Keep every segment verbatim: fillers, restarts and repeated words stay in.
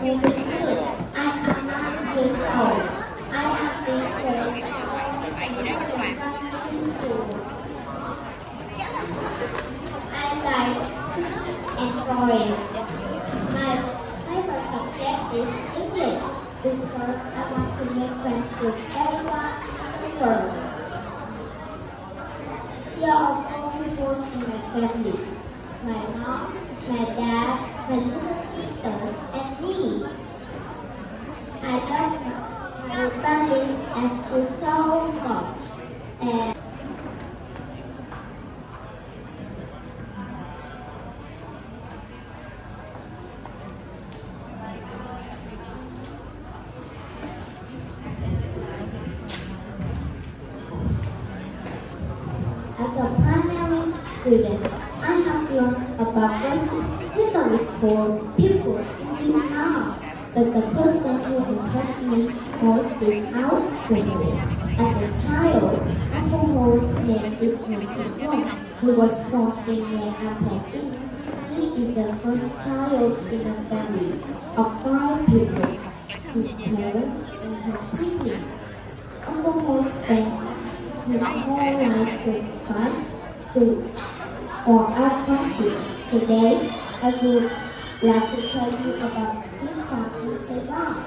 share with you. I am nine years old. I am in grade primary school. I like singing and drawing. My favorite subject is English because I want to make friends with everyone in the world. Here are four people in my family: my mom, my dad, my little sisters, and me. I love my families and school so much. And as a primary student, I have learned about what is historical people in Vietnam, but the person who impressed me most is our Uncle. As a child, Uncle Ho's name is Mister Wong. He was born in Minneapolis. He is the first child in a family of five people, his parents and his siblings. Uncle Ho spent his whole life to fight to for our country. Today, I would like to tell you about his time in Saigon.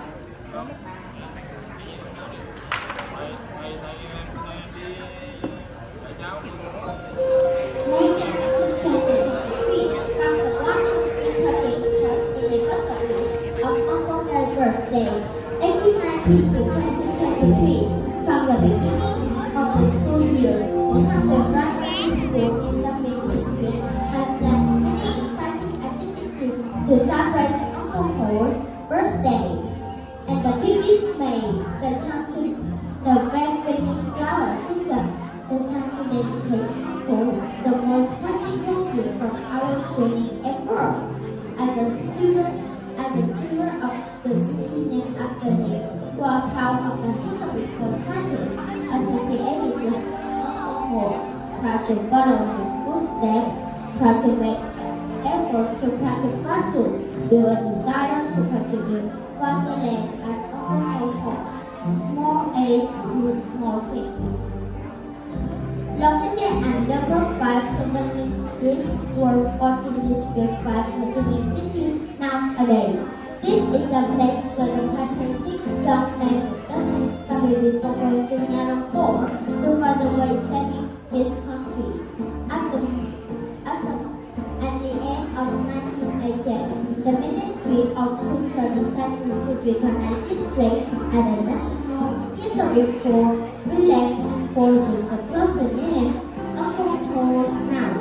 May nineteenth, twenty twenty-three, from the one hundred thirty-first anniversary of Uncle Ho's birthday, eighteen ninety to twenty twenty-three, from the beginning of the school year, Vietnam Primary School in the Ministry has planned many exciting activities to celebrate Uncle Ho's birthday. And the fifth is May, the time to the red-winning flower season, the time to dedicate Uncle the most practical gift from our training efforts. As the spirit, as the steward of the city named after him, we are proud of the historical success associated with Uncle Ho. Proud to follow his footsteps, proud to make effort to practice battle, with a desire to continue from the land as Uncle Ho taught. Small age with small things. Located at number five Cumberland Street, World fourteen District five, Ho Chi Minh City, nowadays. This is the place where the patriotic young man that studied before going to Myanmar to find a way saving his country. After, after, at the end of nineteen eighty, the Ministry of Culture decided to recognize this place as a national historical relic and for with the closer name, Uncle Ho's House.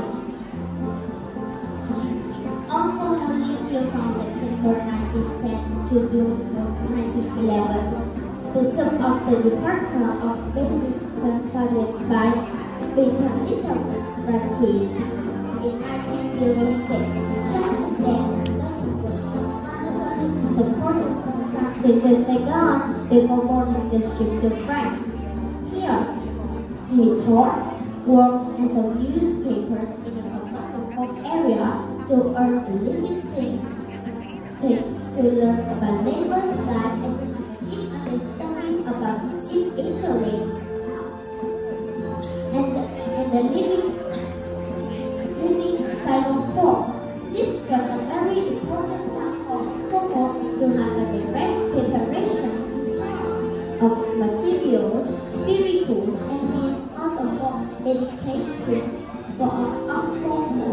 Uncle Ho lived here from September nineteen ten to June nineteen eleven. The son of the Department of Basic Confederate Vice became literacies. In nineteen oh six, Jackson then was supported from to Saigon before boarding the ship to France. Here, he taught, worked as a newspaper in the Kokomo area to earn a living, things, things to learn about labor's life and deep understanding about ship eateries and the, and the living, living Saigon port. This was a very important time for Kokomo to have a direct preparations in terms of materials, spirituals, and means also for dedicated for Uncle Ho.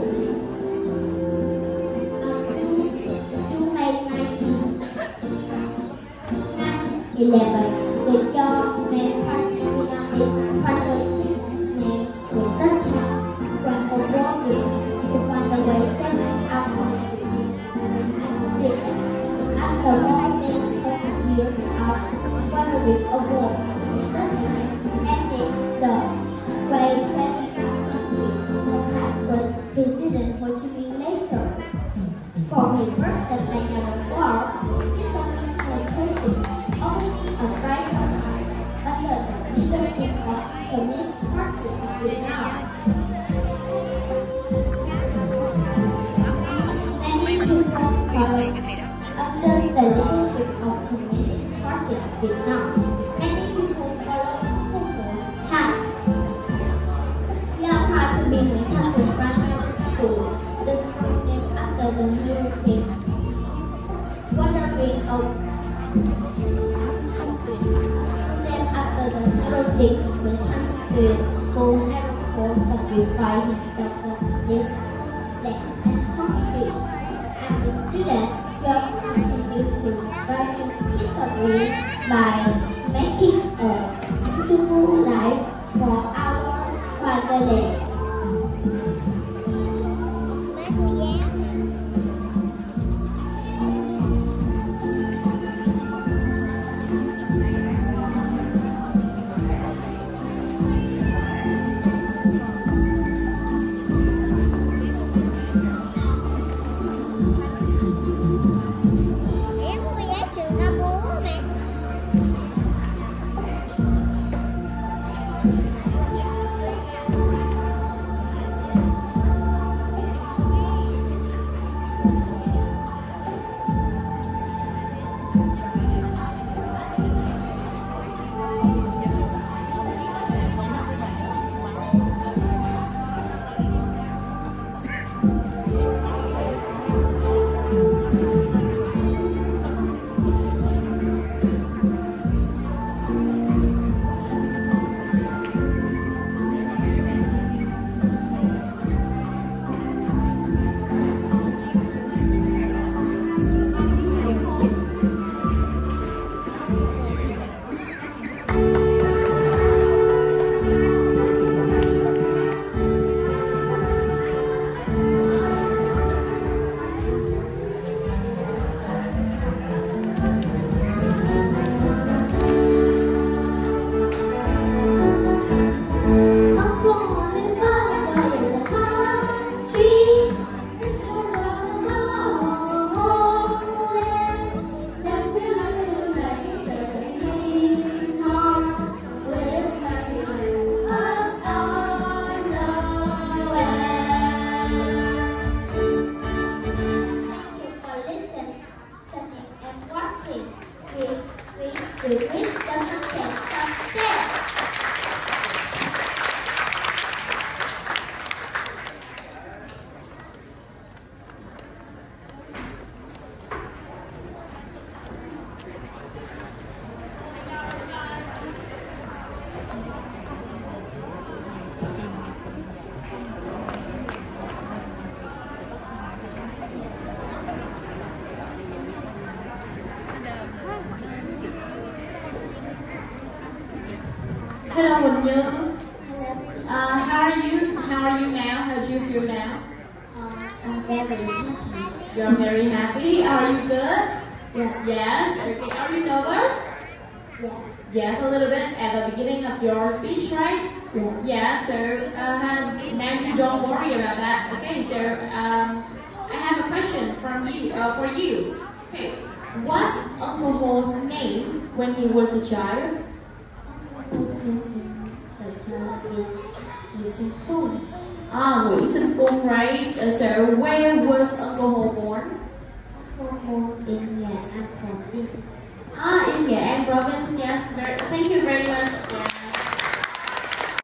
On May nineteenth, nineteen eleven, the young man Vietnamese patriotic name with that time went for war to find a way saving our countries. After more than twenty years of following a war, in that time ended the way saving our countries. The past was President Ho Chi Minh later. For his first attack at the war, his government located only a right under the leadership of the Communist Party of Vietnam. Many people call it the leadership of Communist Party of Vietnam. Many people follow Uncle Ho's path. We are proud to be Nguyễn Thanh Hùng Primary School, the school named after the hero king. Wondering of named after the hero king Nguyễn Thanh Huyền, who had sacrificed himself for his land and country. As a student, you are continue to write history by making a beautiful life for our fatherland. We wish them success. Hello, Quỳnh Như. Uh, how are you? How are you now? How do you feel now? Uh, I'm very happy. You're very happy. Are you good? Yeah. Yes. Okay. Are you nervous? Yes. Yes, a little bit at the beginning of your speech, right? Yes. Yeah. So uh, now you don't worry about that. Okay. So um, I have a question from you. Uh, for you. Okay. What's Uncle Ho's name when he was a child? The child is Nguyễn Sinh Cung. Ah, Nguyễn Sinh Cung, right? Uh, so where was Uncle Ho born? Uncle born in Nghệ An province. Ah, in Nghệ An province. Yes. Very, thank you very much.